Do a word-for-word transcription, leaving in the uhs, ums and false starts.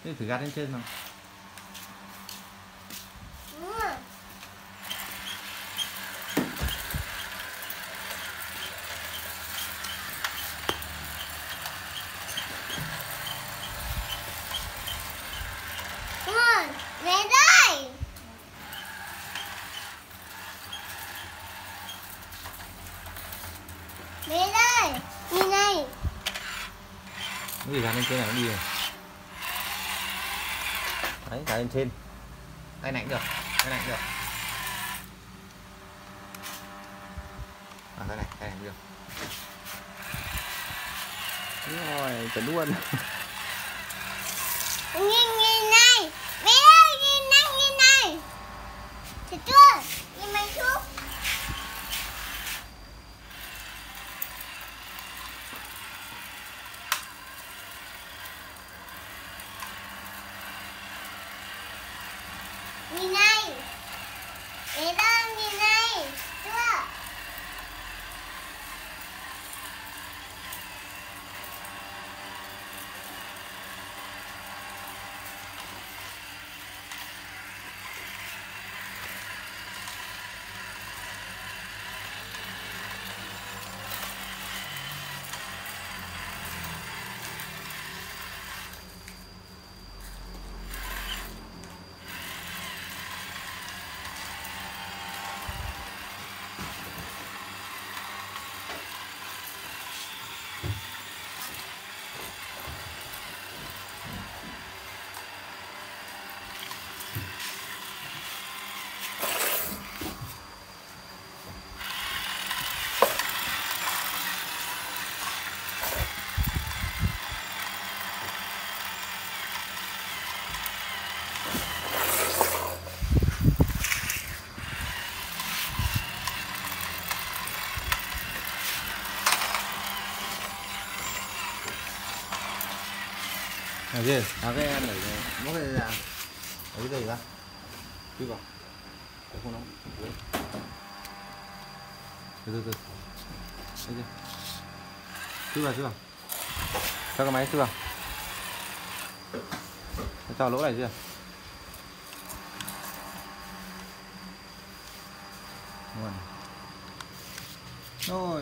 Thế thử gạt lên trên nào. Mẹ đây. Mẹ đây. Nhìn này. Cái gì gạt lên trên này nó đi rồi. Đấy, gạt lên trên. Tay này cũng được, tay này cũng được. À, tay này, tay này cũng được. Đúng rồi, chuẩn luôn. Nhìn nhìn này. Mẹ ơi, nhìn này, nhìn này. Thật chưa? Nhìn mày chút. Nhìn này. Mẹ đang nhìn này. Chưa? Nào gì? Nào cái em đẩy móc cái ra. Lấy cái gì ra? Chui vào. Để không nóng. Từ từ từ. Đây gì? Chui vào, chui vào. Cho cái máy chui vào. Cho lỗ này chưa? Rồi. Rồi.